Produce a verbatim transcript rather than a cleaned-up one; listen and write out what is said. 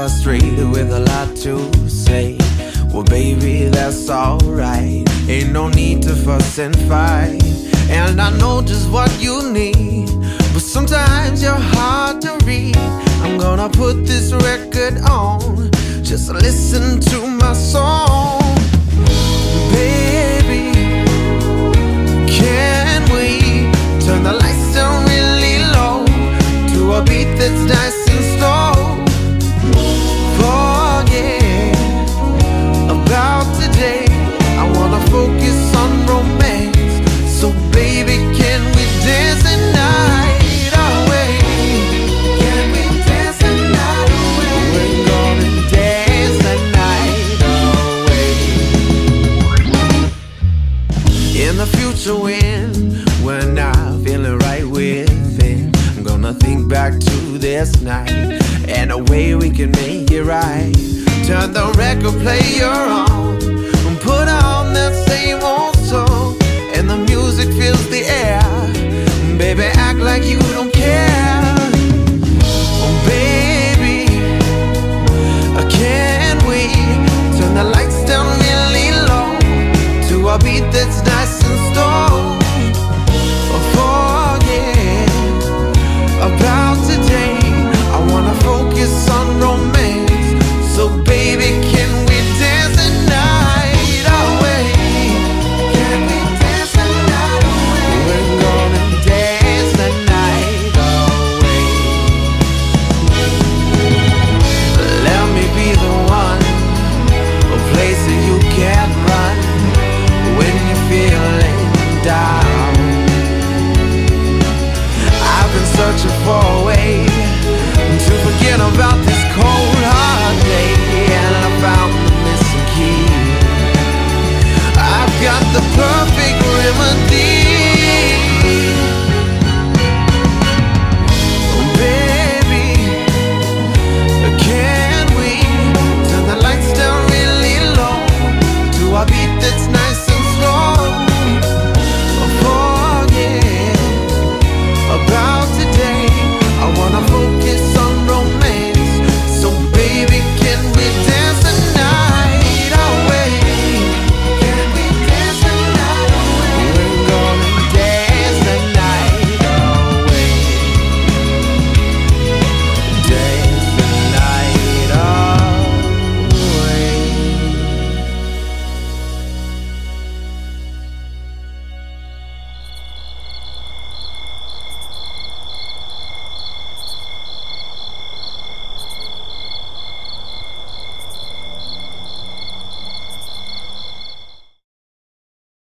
frustrated with a lot to say. Well, baby, that's alright. Ain't no need to fuss and fight. And I know just what you need, but sometimes you're hard to read. I'm gonna put this record on, just listen to my song. Baby, can we turn the lights down really low to a beat that's nice and slow? Forget about today, I wanna focus on romance. So baby, can we dance the night away? Can we dance the night away? We're gonna dance the night away. In the future when we're not feeling right with it, I'm gonna think back to this night and a way we can make it right. Turn the record player on and put on that same old song, and the music fills the air. Baby, act like you don't